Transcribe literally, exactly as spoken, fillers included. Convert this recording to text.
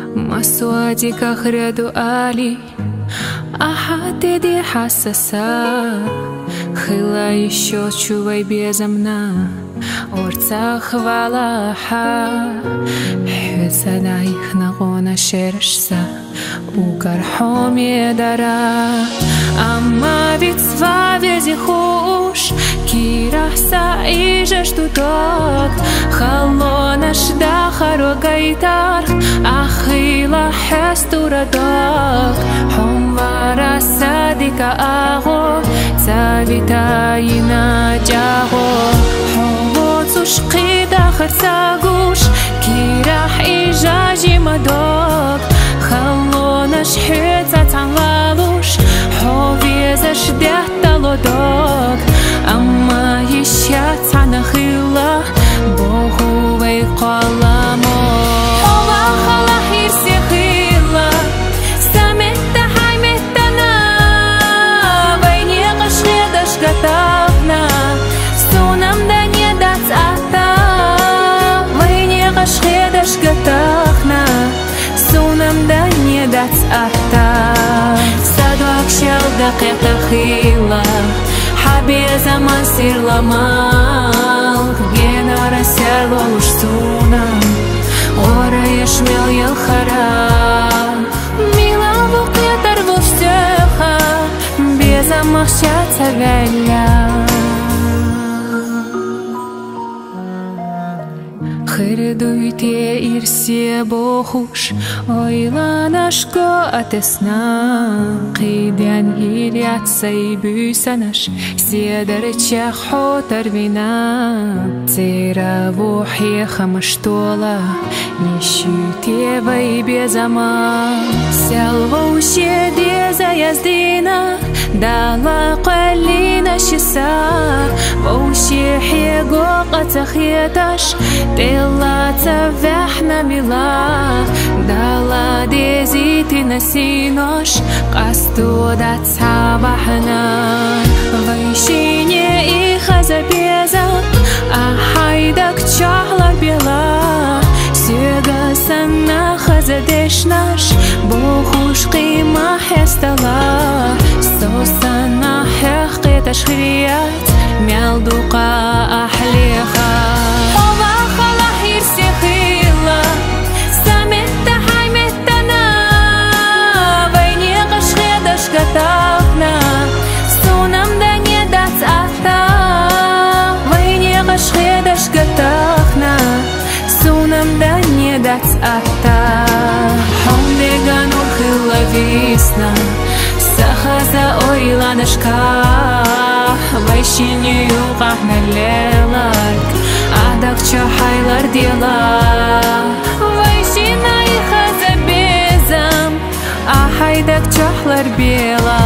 مسودك ريدو آلي أحد دي حساسا خلا еще чувай безумна орца хвала ха хесада их нагона шершса угар хоме дара ама ведь свавези хуш кираса и же штуток халонаш да харогайтар ахила хестурадок хомвара садика аго цавитаина джаго хомвоцуш қида харсагуш кирах и жажи мадок халонаш хеца цангалуш ховезаш дяталодок ама еще цанахила богувей қаламо хала хала хирсе хила саметта хайметтана войне қашредаш гатавна сонамда не дацата войне қашредаш гатахна сонамда не дацата садвак шалда қетахила حبيزة ما سير لمال جينا رسال وشتونا ورا يشمل يالخراب ميلا بقية تربو فتوخا بيزة مخشات غالا خردويتي إرسي بوخوش ойланашко атесна қидян илят сайбюсанаш седарча хотарвина цера вухи хамаштола нищуте вай безама сялвуще деза яздина дала qalina шиса вуще хего qatахеташ тела цавяхна мила дала дезити насинош قصدودا цабахна вайшине и хазабеза ахайдак чахлар бела сега санна хазадешнаш бохуш қима хестала сосана хеқеташ хрият мялдуқа ахлеха хала хала хирсе хила саметта хайметтана войне қашредаш гатахна сонамда не дацата войне қашредаш гатахна сонамда не дацата хомдеган урхила висна сахаза ойланашка вайшине юқахна лелак адак чахайлар дела вайшина и хаза безам ахайдак чахлар бела